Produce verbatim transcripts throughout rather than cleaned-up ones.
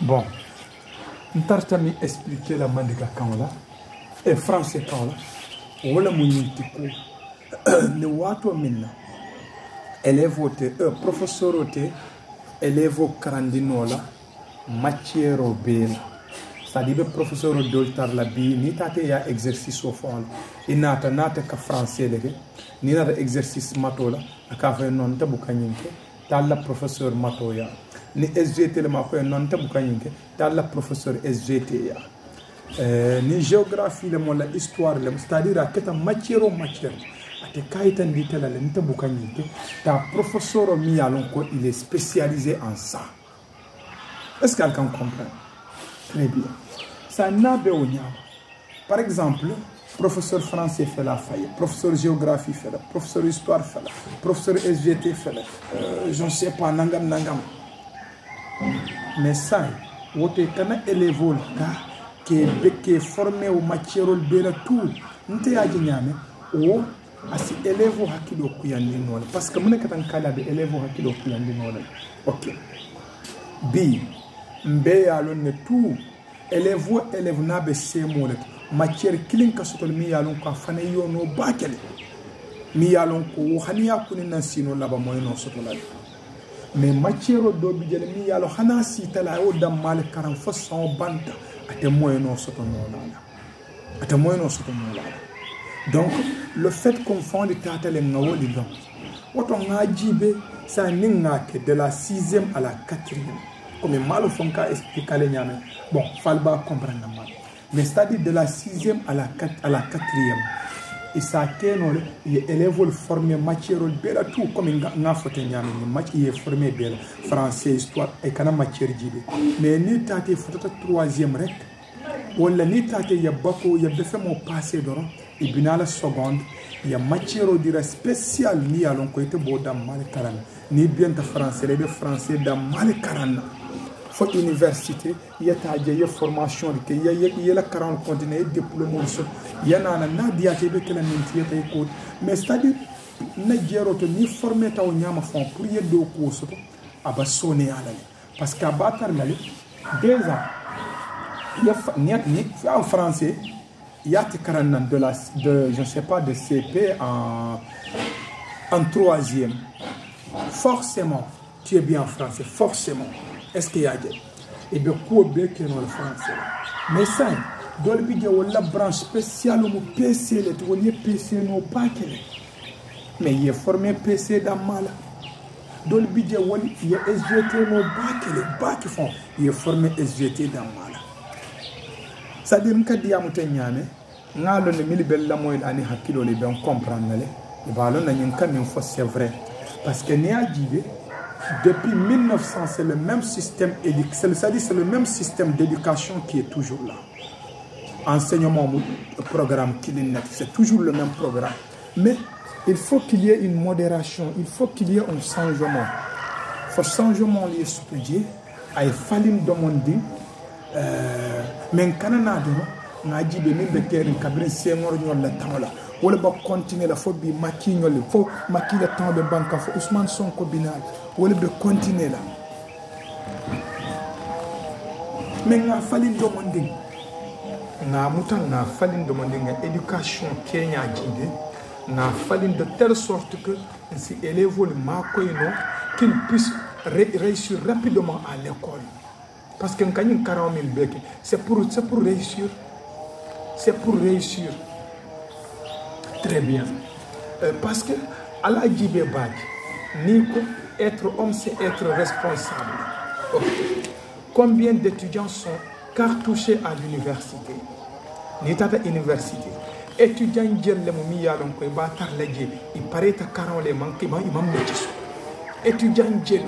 Bon, ntarta mi expliquer la mandika kanla et français kanla wala mu ñinti ko ne wato minna élève ote euh, professeur ote élève karandinola matière o bela c'est-à-dire professeur doltar la bi ni tate ya exercice au fond inata nata ka français leke ni nata exercice matola aka fa non tabu kanyinke dalla professeur matoya ni S G T le mako non tabu kanyinke dalla professeur S G T ya euh, ni géographie le mo la histoire le c'est-à-dire aketa matière o matière ate kaitan ditela le tabu kanyinke ta professeur mi alon ko il est spécialisé en ça. Est-ce qu'elle can comprendre? Très bien. Ça n'a pas de. Par exemple, professeur français fait la faille, professeur géographie fait la, professeur histoire fait la, professeur S G T fait la, euh, je ne sais pas, nangam nangam. Mais ça, vous êtes un élève qui est formé au matière de tout. Nous sommes ou asi élève hakilo kuyandi nola parce que mon katan kala be élève hakilo kuyandi nola. OK. B mbe yalon ne tout élève élève na be semo matière kilin ka sotol mi yalon ko fane yono bakele mi yalon ko haniya kunin sino laba moy no sotolal mais matière do bi jele mi yalo hana sitala o dam mal karam fo son banta ate moy no soto no la ate moy no soto no la. Donc le fait qu'on fonde tatale ngawoli donc woto ngajibe ça ninga ke de la sixième à la quatrième comme mal font qu'à expliquer les nyame bon falba comprendre mal mais c'est-à-dire de la sixième à la à la quatrième et ça teno il élève le formé matière bela tout comme nga fote nyame ni matière formé bela français histoire et kana matière jibe mais ni tate foto troisième rek wala ni tate ya bako ya befe mo passé doron et binala seconde il y a matière dire spéciale ni alon ko ite bo dam mal karana ni bien ta français le français dam mal karana fo université il y a ta je formation que il y a il y a la quarante continent diplôme so yana na na diate be kala minti tay ko mais c'est-à-dire na jero to ni formé taw nyama fond pour yeddo ko so aba soné ala parce que abatar la déjà il y a ni en français il y a de la de je ne sais pas de C P en en troisième forcément tu es bien en français forcément. Est-ce qu'il y a des et bien quoi bien que dans le français mais ça dans le vidéo la branche spéciale au P C le tu vois P C non pas que mais il est formé P C dans mal dans le vidéo il y a S G T non pas que les bas qui font il est formé S G T dans mal ça dit que diamu tenyane ngalo ne milibel la moy ani hakilo le ben comprendre le balon na nyen kam fo c'est vrai parce que ne a dit depuis mille neuf cents c'est le même système éducatif c'est-à-dire c'est le même système d'éducation qui est toujours là enseignement programme c'est toujours le même programme mais il faut qu'il y ait une modération il faut qu'il y ait un changement faut changement lié supérieur ay falim domondi euh men kanana do ngaji be min be terin kabrin sengor ñol la tamala wala ba continuer la fo bi maki ñol fo maki la temps de banque fo Ousmane Sonko binal wala be continuer la mais nga falin do monding nga mutan nga falin do monding nga éducation Kenya jinde nga falin de telle sorte que si élève le makoyno qu'il puisse ré réussir rapidement à l'école parce que quand il y a quarante mille béquets c'est pour c'est pour réussir c'est pour réussir très bien euh, parce que à la Djibé Badji Nico être homme c'est être responsable. Okay. Combien d'étudiants sont cartouchés à l'université Nitata université étudiants jël le mi yalon koy ba tar la djé il paraît ta quarante les manqué ba imam métis étudiants jël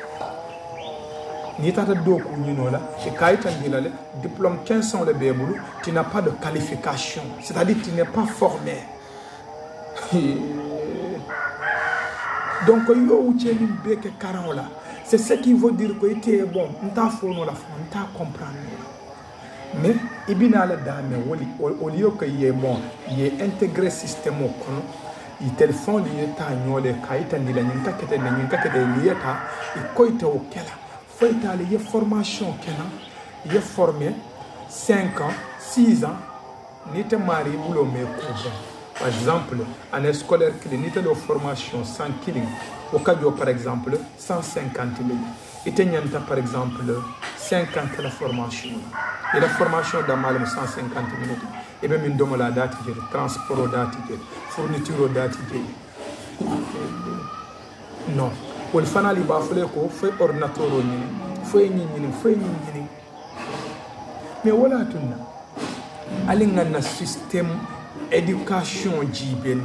ni tata doku ni no la e kayita dilale diplôme quinze ans le bébulu tu n'as pas de qualification c'est-à-dire tu n'es pas formé donc yo ucheli beke quarante là c'est ce qui veut dire que était bon nta fono la nta comprendre mais ibina la dame woli au lieu que il est bon il est intégré système au kono il téléphone il ta nyole kayita dilale nta kete nta kete lieta e koita o kela faut aller formation kenan il est formé cinq ans, six ans, ni te mari boulot mais par exemple, année scolaire qui ni te de formation sans killing, au cas où par exemple cent cinquante mille. Et tu as par exemple cinquante la formation. Et la formation dans mal cent cinquante minutes. Et même une dame la date, transport date, fourniture date. Non. Pour le final, il va falloir qu'on fasse ordinateur. Il faut y aller. Mais voilà tout ça. Il y a un système d'éducation qui est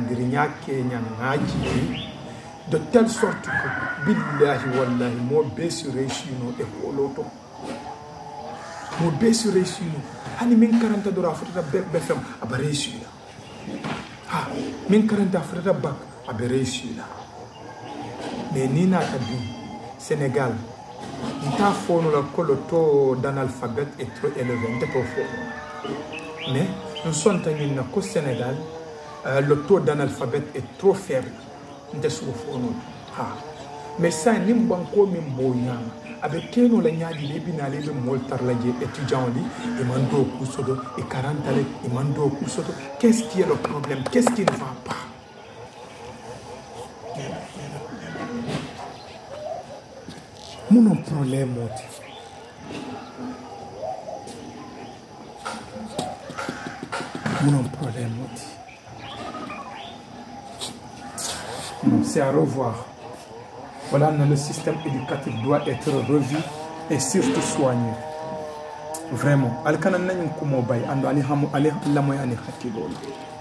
de telle sorte que, billahi wallahi, moi baisse réussi nos écoles. Moi baisse réussi nous. Ani min quarante dollars frère B F M a réussi là. Ah, min quarante frère bac a réussi là. Mais ni na tabi Sénégal, n'ta fono la que le taux d'analphabète est trop élevé, n'ta pas fort. Mais nous sommes tenus qu'au Sénégal, euh, le taux d'analphabète est trop faible. Mais ça, ni banco mi boya avec qui nous l'ayons dit les binales de moltar la étudiant dit et mando kusodo et quarante allez et mando kusodo. Qu'est-ce qui est le problème? Qu'est-ce qui ne va pas? Mon problème mon problème c'est à revoir. Voilà, le système éducatif doit être revu et surtout soigné. Vraiment. Al-Kanan n'a pas de